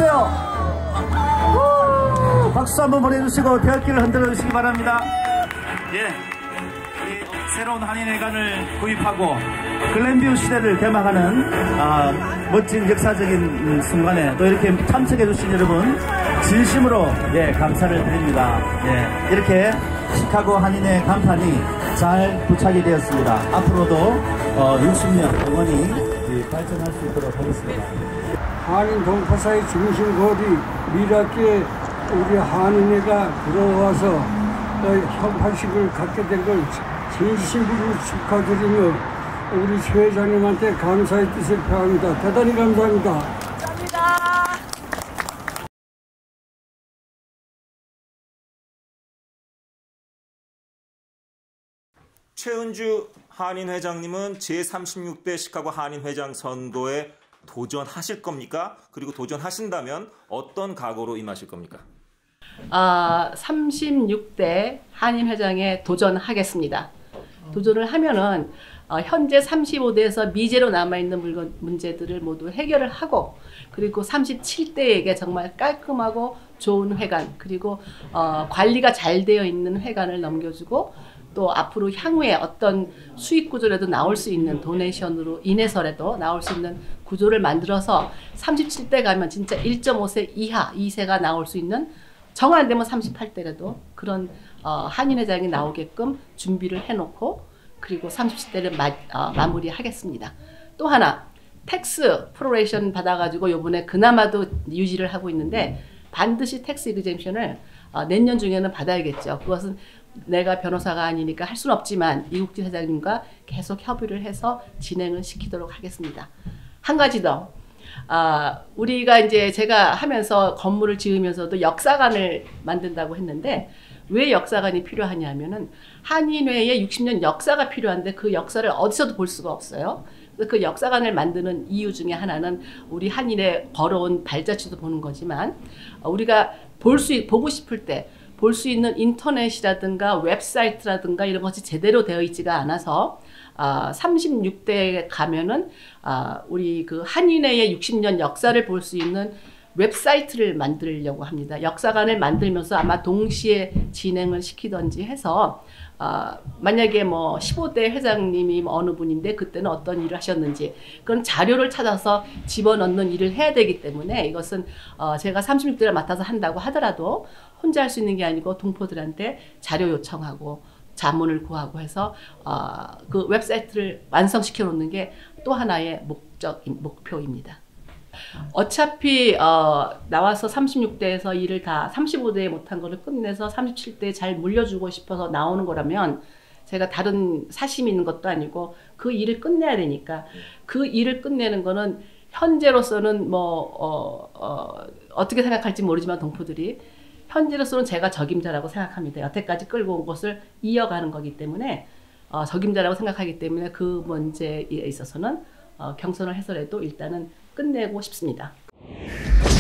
주세요. 박수 한번 보내주시고 대학길을 흔들어 주시기 바랍니다. 예, 우리 새로운 한인회관을 구입하고 글램뷰 시대를 개막하는 멋진 역사적인 순간에 또 이렇게 참석해 주신 여러분 진심으로 감사를 드립니다. 이렇게 시카고 한인회 간판이 잘 부착이 되었습니다. 앞으로도 60년 영원히 발전할 수 있도록 하겠습니다. 한인 동포사의 중심 거리 미라키에 우리 한인회가 들어와서 협화식을 갖게 된 걸 진심으로 축하드리며 우리 최 회장님한테 감사의 뜻을 표합니다. 대단히 감사합니다. 감사합니다. 최은주 한인회장님은 제36대 시카고 한인회장 선거에 도전하실 겁니까? 그리고 도전하신다면 어떤 각오로 임하실 겁니까? 36대 한인회장에 도전하겠습니다. 도전을 하면은 현재 35대에서 미제로 남아있는 문제들을 모두 해결을 하고 그리고 37대에게 정말 깔끔하고 좋은 회관 그리고 관리가 잘 되어 있는 회관을 넘겨주고 또 앞으로 향후에 어떤 수익 구조라도 나올 수 있는 도네이션으로 인해서라도 나올 수 있는 구조를 만들어서 37대 가면 진짜 1.5세 이하 2세가 나올 수 있는 정 안 되면 38대라도 그런 한인회장이 나오게끔 준비를 해놓고 그리고 37대를 마무리하겠습니다. 또 하나 텍스 프로레이션 받아가지고 요번에 그나마도 유지를 하고 있는데 반드시 텍스 이그젬션을 내년 중에는 받아야겠죠. 그것은 내가 변호사가 아니니까 할 수는 없지만 이국진 회장님과 계속 협의를 해서 진행을 시키도록 하겠습니다. 한 가지 더. 우리가 이제 제가 하면서 건물을 지으면서도 역사관을 만든다고 했는데 왜 역사관이 필요하냐 하면은 한인회의 60년 역사가 필요한데 그 역사를 어디서도 볼 수가 없어요. 그 역사관을 만드는 이유 중에 하나는 우리 한인의 걸어온 발자취도 보는 거지만 우리가 보고 싶을 때 볼 수 있는 인터넷이라든가 웹사이트라든가 이런 것이 제대로 되어 있지가 않아서 36대에 가면은 우리 그 한인회의 60년 역사를 볼 수 있는 웹사이트를 만들려고 합니다. 역사관을 만들면서 아마 동시에 진행을 시키던지 해서 만약에 뭐 15대 회장님이 어느 분인데 그때는 어떤 일을 하셨는지 그런 자료를 찾아서 집어넣는 일을 해야 되기 때문에 이것은 제가 36대를 맡아서 한다고 하더라도 혼자 할 수 있는 게 아니고 동포들한테 자료 요청하고 자문을 구하고 해서 그 웹사이트를 완성시켜 놓는 게 또 하나의 목표입니다. 어차피 나와서 36대에서 일을 다 35대에 못한 거를 끝내서 37대에 잘 물려주고 싶어서 나오는 거라면 제가 다른 사심이 있는 것도 아니고 그 일을 끝내야 되니까 그 일을 끝내는 거는 현재로서는 뭐 어떻게 생각할지 모르지만 동포들이 현재로서는 제가 적임자라고 생각합니다. 여태까지 끌고 온 것을 이어가는 거기 때문에 적임자라고 생각하기 때문에 그 문제에 있어서는 경선을 해서라도 일단은 끝내고 싶습니다.